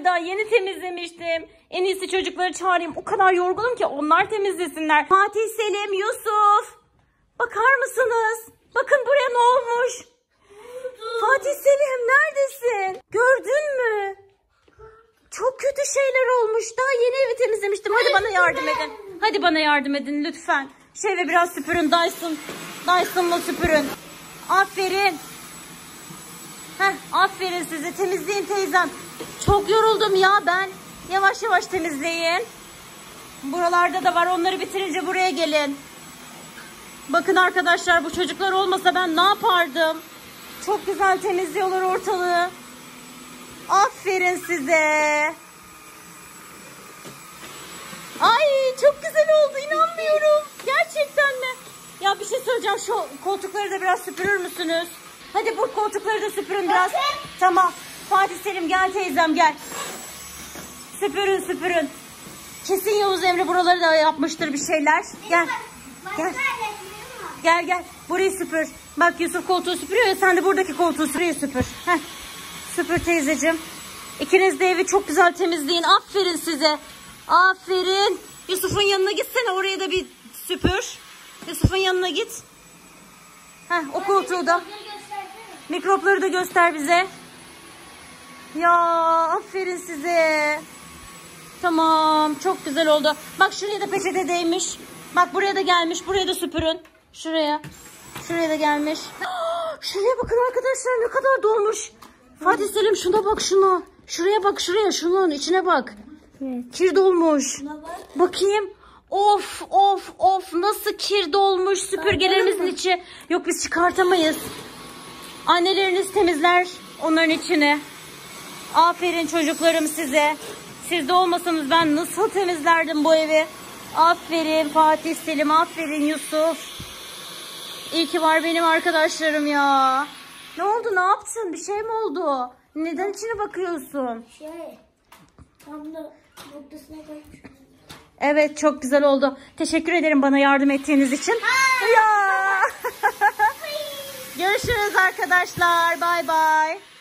daha yeni temizlemiştim. En iyisi çocukları çağırayım. O kadar yorgunum ki onlar temizlesinler. Fatih, Selim, Yusuf. Bakar mısınız? Bakın buraya ne olmuş? Fatih, Selim neredesin? Gördün mü? Çok kötü şeyler olmuş. Daha yeni evi temizlemiştim. Hadi bana yardım edin. Hadi bana yardım edin lütfen. Şu evi biraz süpürün Dyson'la süpürün. Aferin. Aferin size. Temizleyin teyzem. Çok yoruldum ya ben. Yavaş yavaş temizleyin. Buralarda da var. Onları bitirince buraya gelin. Bakın arkadaşlar, bu çocuklar olmasa ben ne yapardım? Çok güzel temizliyorlar ortalığı. Aferin size. Ay çok güzel oldu, inanmıyorum. Gerçekten mi? Ya bir şey söyleyeceğim, şu koltukları da biraz süpürür müsünüz? Hadi bu koltukları da süpürün biraz. Tamam. Fatih, Selim gel teyzem gel. Süpürün. Kesin Yavuz Emre buraları da yapmıştır bir şeyler. Gel. Burayı süpür. Bak Yusuf koltuğu süpürüyor ya, sen de buradaki koltuğu süpür. Süpür teyzeciğim. İkiniz de evi çok güzel temizleyin. Aferin size. Aferin. Yusuf'un yanına gitsene, oraya da bir süpür. Yusuf'un yanına git. O koltuğu da. Mikropları da göster bize. Ya aferin size. Tamam, çok güzel oldu. Bak şuraya da peçete değmiş. Bak buraya da gelmiş. Buraya da süpürün. Şuraya da gelmiş. Şuraya bakın arkadaşlar, ne kadar dolmuş. Fatih, Selim şuna bak, şuna. Şuraya bak, şunun içine bak. Kir dolmuş. Bakayım. Of nasıl kir dolmuş süpürgelerimizin içi. Yok biz çıkartamayız. Anneleriniz temizler onların içini. Aferin çocuklarım size. Siz de olmasanız ben nasıl temizlerdim bu evi. Aferin Fatih, Selim, aferin Yusuf. İyi ki var benim arkadaşlarım ya. Ne oldu, ne yaptın? Bir şey mi oldu? Neden içine bakıyorsun? Tam da noktasına koymuş. Evet, çok güzel oldu. Teşekkür ederim bana yardım ettiğiniz için. Ya. Görüşürüz arkadaşlar. Bay bay.